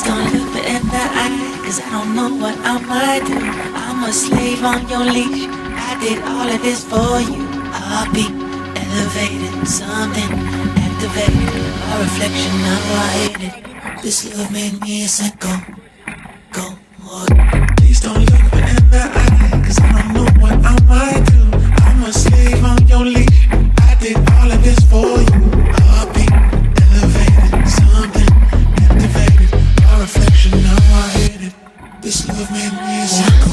don't look me in the eye, 'cause I don't know what I might do. I'm a slave on your leash. I did all of this for you. Heartbeat elevated, something activated. A reflection, now I hate it. This love made me a psycho. Go, more. Please don't look me in the eye, 'cause I don't know what I might do. I'm a slave on your leash. I did all of this for you. Heartbeat elevated, something activated. A reflection, now I hate it. This love made me a psycho.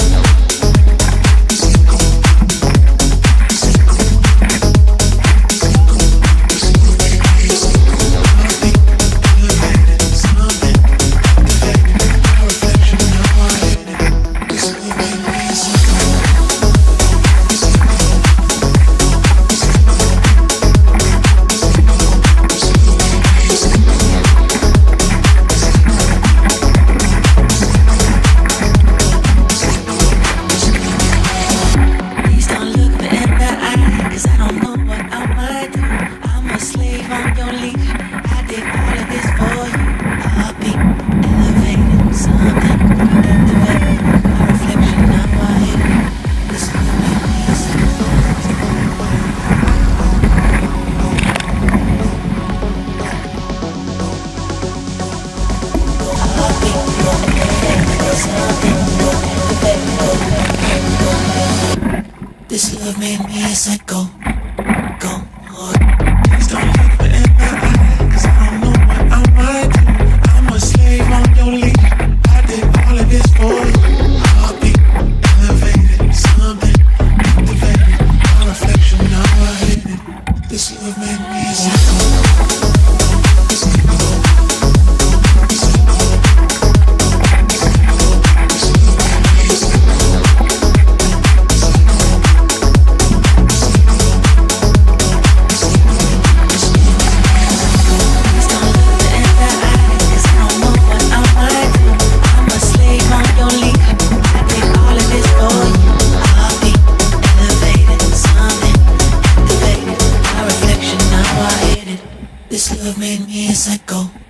This love made me a psycho. Go, Lord. Please don't look me in the eye, 'cause I don't know what I might do. I'm a slave on your leash. I did all of this for you. Heartbeat elevated, something activated. A reflection, now I hate it. This love made me a psycho. This love made me a psycho.